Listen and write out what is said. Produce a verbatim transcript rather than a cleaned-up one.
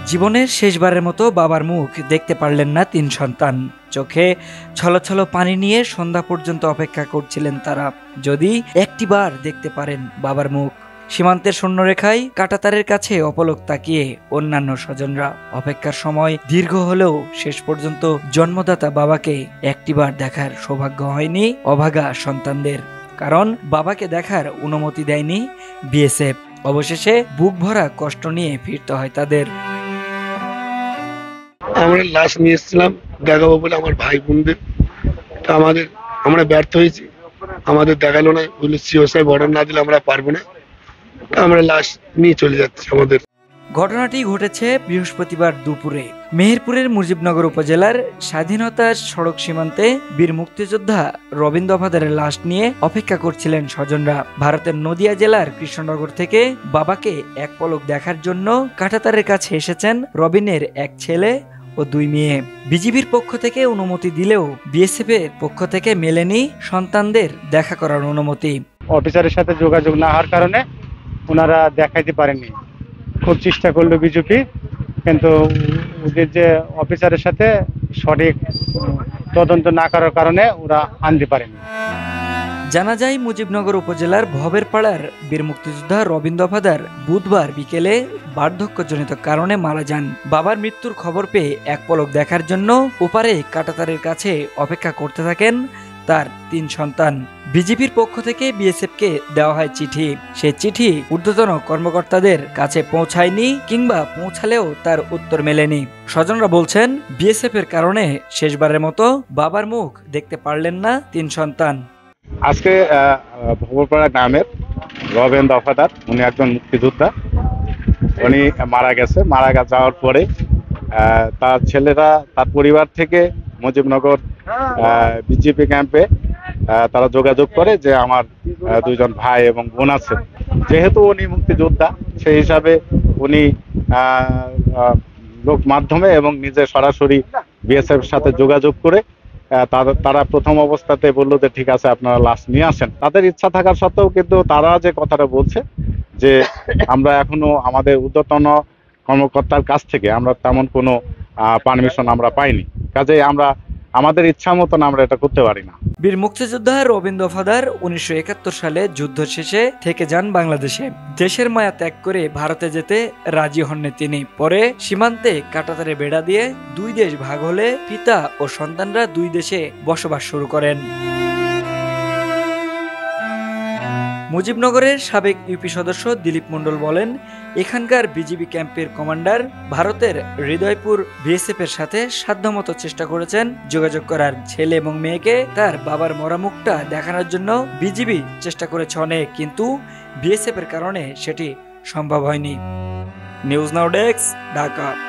জীবনের শেষবারের মতো বাবার মুখ দেখতে পারলেন না তিন সন্তান। চোখে ছলছল পানি নিয়ে সন্ধ্যা পর্যন্ত অপেক্ষা করছিলেন তারা, যদি একটিবার দেখতে পারেন বাবার মুখ। সীমান্তের শূন্যরেখায় কাঁটাতারের কাছে অপলক তাকিয়ে অন্যান্য স্বজনরা। অপেক্ষার সময় দীর্ঘ হলেও শেষ পর্যন্ত জন্মদাতা বাবাকে একটিবার দেখার সৌভাগ্য হয়নি অভাগা সন্তানদের, কারণ বাবাকে দেখার অনুমতি দেয়নি বিএসএফ। অবশেষে বুক ভরা কষ্ট নিয়ে ফিরতে হয় তাদের। আমরা লাশ নিয়ে এসেছিলাম দেখাবো বলে আমার ভাই বোনদের, তা আমাদের আমরা ব্যর্থ হয়েছি, আমাদের দেখালো না, বললো সিও সাহেব অর্ডার না দিলে আমরা পারবো না, আমরা লাশ নিয়ে চলে যাচ্ছি আমাদের। ঘটনাটি ঘটেছে বৃহস্পতিবার দুপুরে মেহেরপুরের মুজিবনগর উপজেলার স্বাধীনতা সড়ক সীমান্তে বীর মুক্তিযোদ্ধা রবিন দফাদারের লাশ নিয়ে অপেক্ষা করছিলেন স্বজনরা। ভারতের নদিয়া জেলার কৃষ্ণনগর থেকে বাবাকে এক পলক দেখার জন্য কাঁটাতারের কাছে এসেছেন রবিনের এক ছেলে ও দুই মেয়ে। বিজিবির পক্ষ থেকে অনুমতি দিলেও বিএসএফ এর পক্ষ থেকে মেলেনি সন্তানদের দেখা করার অনুমতি। অফিসারের সাথে যোগাযোগ না হওয়ার কারণে ওনারা দেখাইতে পারেননি। খুব চেষ্টা করলো বিজেপি, কিন্তু ওদের যে অফিসারের সাথে সঠিক তদন্ত না করার কারণে ওরা আনতে পারেনি। জানা যায় মুজিবনগর উপজেলার ভবের পাড়ার বীর মুক্তিযোদ্ধা রবিন দফাদার বুধবার বিকেলে বার্ধক্যজনিত কারণে মারা যান। বাবার মৃত্যুর খবর পেয়ে এক পলক দেখার জন্য ওপারে কাঁটাতারের কাছে অপেক্ষা করতে থাকেন তার তিন সন্তান। বিজেপির পক্ষ থেকে বিএসএফ কে দেওয়া হয় চিঠি, সেই চিঠি ঊর্ধ্বতন কর্মকর্তাদের কাছে পৌঁছায়নি, কিংবা পৌঁছালেও তার উত্তর মেলেনি। স্বজনরা বলছেন বিএসএফ এর কারণে শেষবারের মতো বাবার মুখ দেখতে পারলেন না তিন সন্তান। আজকে ভবরপাড়া গ্রামের রবিন দফাদার, উনি একজন মুক্তিযোদ্ধা, উনি মারা গেছে। মারা যাওয়ার পরে তার ছেলেরা তার পরিবার থেকে মুজিবনগর বিজেপি ক্যাম্পে তারা যোগাযোগ করে যে আমার দুইজন ভাই এবং বোন আছে। যেহেতু উনি মুক্তিযোদ্ধা, সেই হিসাবে উনি লোক মাধ্যমে এবং নিজে সরাসরি বিএসএফ এর সাথে যোগাযোগ করে তারা প্রথম অবস্থাতে বললো যে ঠিক আছে আপনারা লাশ নিয়ে আসেন। তাদের ইচ্ছা থাকার সত্ত্বেও কিন্তু তারা যে কথাটা বলছে যে আমরা এখনো আমাদের ঊর্ধ্বতন কর্মকর্তার কাছ থেকে আমরা তেমন কোনো পারমিশন আমরা পাইনি, কাজেই আমরা আমাদের ইচ্ছা মতন আমরা এটা করতে পারি না। বীর মুক্তিযোদ্ধা রবিন দফাদার উনিশশো একাত্তর সালে যুদ্ধ শেষে থেকে যান বাংলাদেশে। দেশের মায়া ত্যাগ করে ভারতে যেতে রাজি হননি তিনি। পরে সীমান্তে কাঁটাতারে বেড়া দিয়ে দুই দেশ ভাগ হলে পিতা ও সন্তানরা দুই দেশে বসবাস শুরু করেন। মুজিবনগরের সাবেক ইউপি সদস্য দিলীপ মণ্ডল বলেন, এখানকার বিজিবি ক্যাম্পের কমান্ডার ভারতের হৃদয়পুর বিএসএফ এর সাথে সাধ্যমতো চেষ্টা করেছেন যোগাযোগ করার। ছেলে এবং মেয়েকে তার বাবার মরা মুখটা দেখানোর জন্য বিজিবি চেষ্টা করেছে অনেক, কিন্তু বিএসএফ এর কারণে সেটি সম্ভব হয়নি। News now desk, Dhaka.